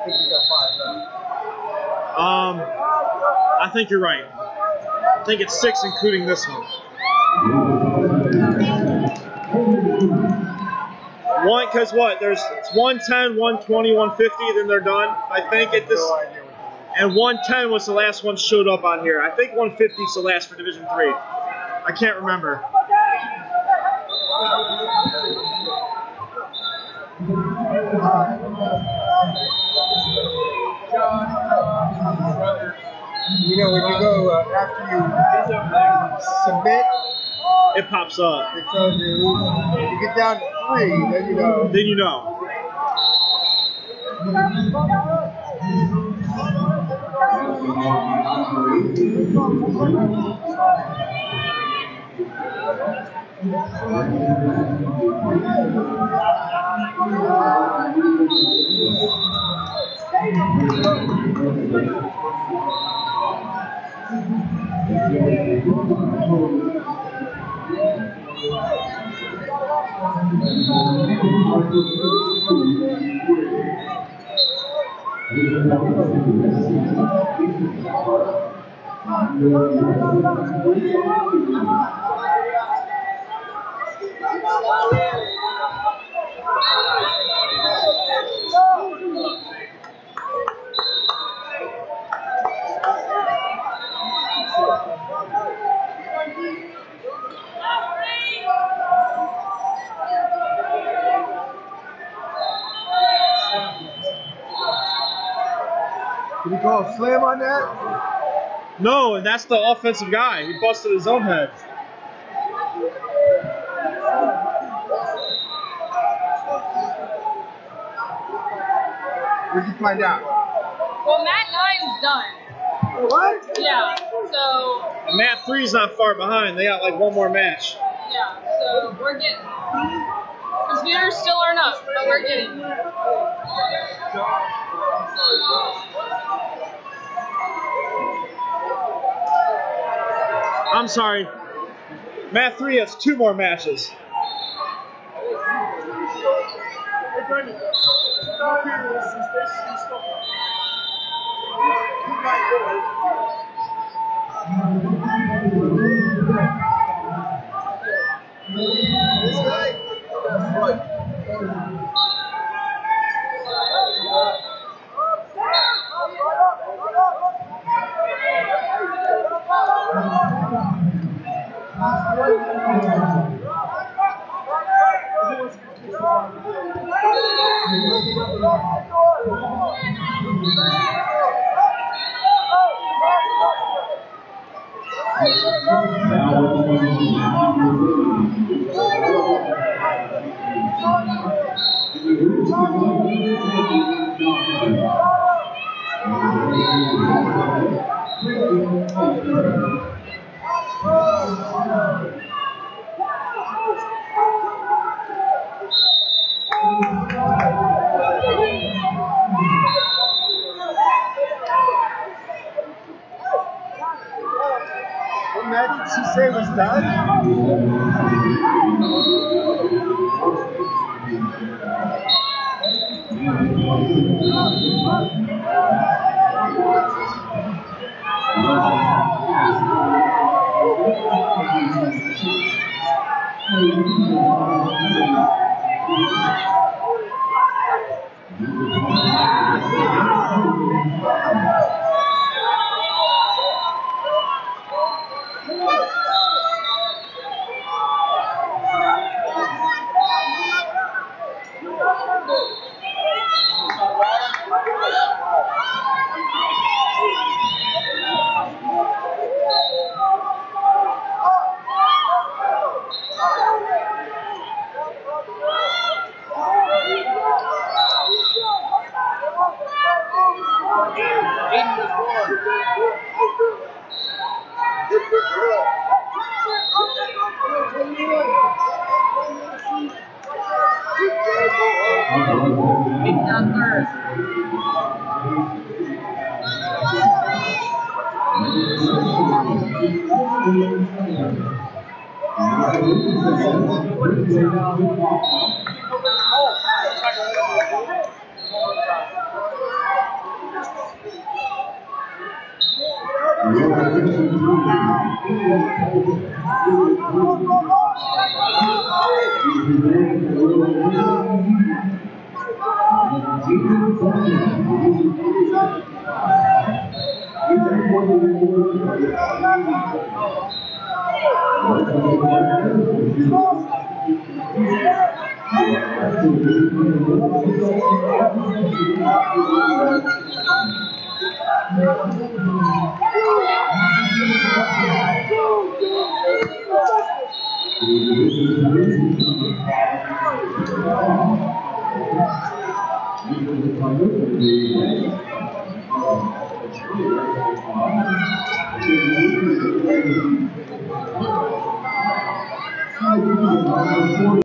think you got 5 left. I think you're right. I think it's 6, including this one. One, because what? It's 110, 120, 150, then they're done. I think at this. And 110 was the last one showed up on here. I think 150 is the last for Division 3. I can't remember. You know, when you go after you submit, it pops up. It tells you you get down to 3, then you know. Then you know. Did he call a slam on that? No, and that's the offensive guy. He busted his own head. Where'd you find out? Well, Mat 9's done. What? Yeah, so... And Mat 3's not far behind. They got like one more match. Yeah, so we're getting... Computers still aren't up, but we're getting there. I'm sorry. Mat 3 has 2 more matches. This guy? What? What match did she say was done?